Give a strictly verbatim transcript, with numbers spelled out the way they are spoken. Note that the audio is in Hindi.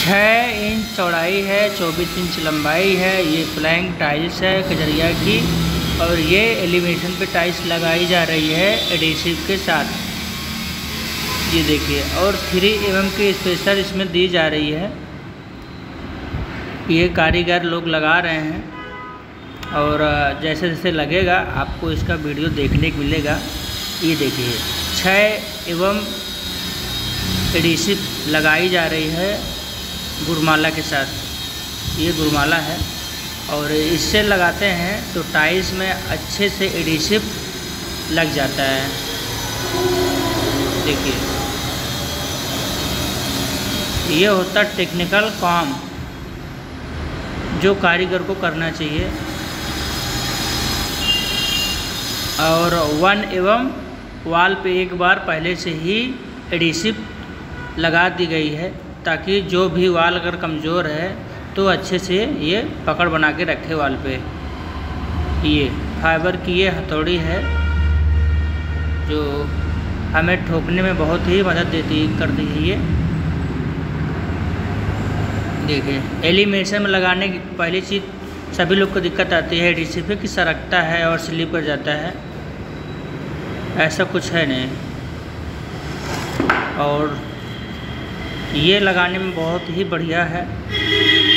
छः इंच चौड़ाई है, चौबीस इंच लंबाई है। ये फ्लैंक टाइल्स है कजरिया की, और ये एलिवेशन पे टाइल्स लगाई जा रही है एडहेसिव के साथ। ये देखिए, और थ्री एम एम की स्पेशल इसमें दी जा रही है। ये कारीगर लोग लगा रहे हैं, और जैसे जैसे लगेगा आपको इसका वीडियो देखने को मिलेगा। ये देखिए, छः एवं एडहेसिव लगाई जा रही है गुरमाला के साथ। ये गुरमाला है, और इससे लगाते हैं तो टाइल्स में अच्छे से एडहेसिव लग जाता है। देखिए, ये होता टेक्निकल काम जो कारीगर को करना चाहिए। और वन एवं वाल पे एक बार पहले से ही एडहेसिव लगा दी गई है, ताकि जो भी वाल अगर कमज़ोर है तो अच्छे से ये पकड़ बना के रखे वाल पे। ये फाइबर की ये हथौड़ी है जो हमें ठोकने में बहुत ही मदद देती करती है। ये देखिए, एलिमेशन में लगाने की पहली चीज़ सभी लोग को दिक्कत आती है एडहेसिव पे कि सरकता है और स्लिप कर जाता है। ऐसा कुछ है नहीं, और ये लगाने में बहुत ही बढ़िया है।